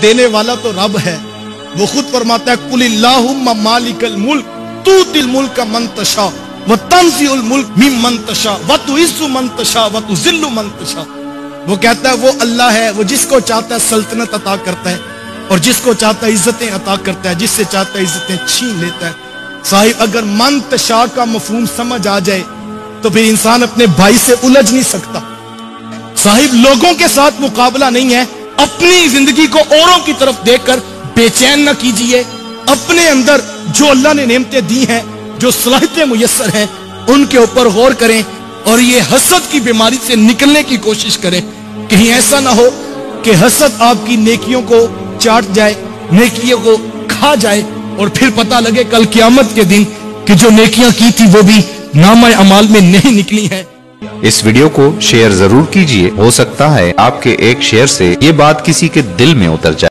देने वाला तो रब है। वो खुद फरमाता है कुलिल्लाहुम्मा मालिकल मुल्क तूतिल मुल्क मन तशा व तंज़िउल मुल्क मिम्मन तशा व तुइज़्ज़ु मन तशा व तुज़िल्लु मन तशा। वो कहता है वो अल्लाह है, वो जिसको चाहता है सल्तनत अता करता है और जिसको चाहता है इज्जतें अता करता है, जिससे चाहता है इज्जतें छीन लेता है। साहिब अगर मन तशा का मफहूम समझ आ जाए तो फिर इंसान अपने भाई से उलझ नहीं सकता। साहिब लोगों के साथ मुकाबला नहीं है, अपनी जिंदगी को औरों की तरफ देखकर बेचैन न कीजिए। अपने अंदर जो अल्लाह ने नेमतें दी हैं, जो सलाहियतें मुयस्सर हैं, उनके ऊपर गौर करें और ये हसद की बीमारी से निकलने की कोशिश करें। कहीं ऐसा ना हो कि हसद आपकी नेकियों को चाट जाए, नेकियों को खा जाए और फिर पता लगे कल क़यामत के दिन कि जो नेकियां की थी वो भी नामा अमाल में नहीं निकली हैं। इस वीडियो को शेयर जरूर कीजिए, हो सकता है आपके एक शेयर से ये बात किसी के दिल में उतर जाए।